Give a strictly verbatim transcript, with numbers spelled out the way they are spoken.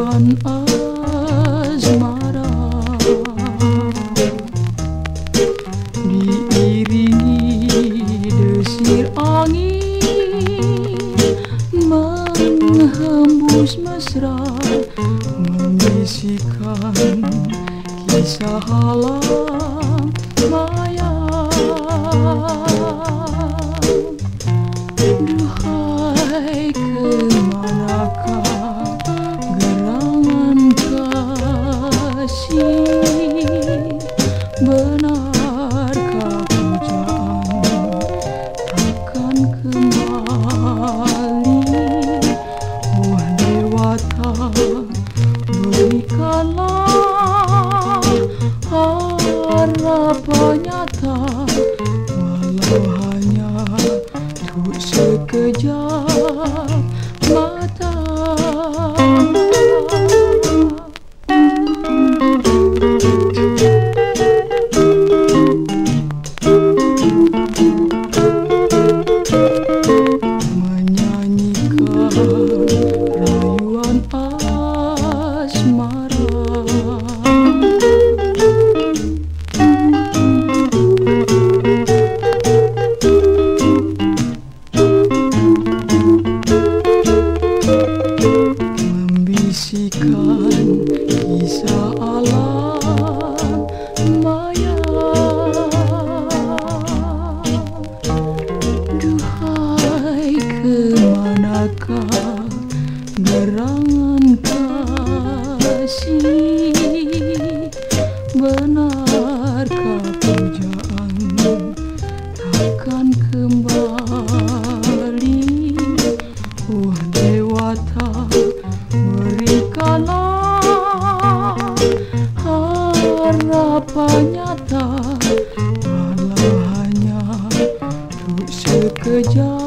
rayuan asmara diiringi desir angin menghembus mesra membisikkan kisah alam maya. Duhai kemanakah gerangan kasih, benarkah pujaan takkan kembali? Oh Dewata, berikanlah harapan nyata, walau hanya untuk sekejap mata. Menyanyikan rayuan asmara membisikkan kisah alam maya. Duhai kemanakah gerangan kasih, benarkah pujaan takkan kembali? Oh Dewata, berikanlah harapan nyata, walau hanya untuk sekejap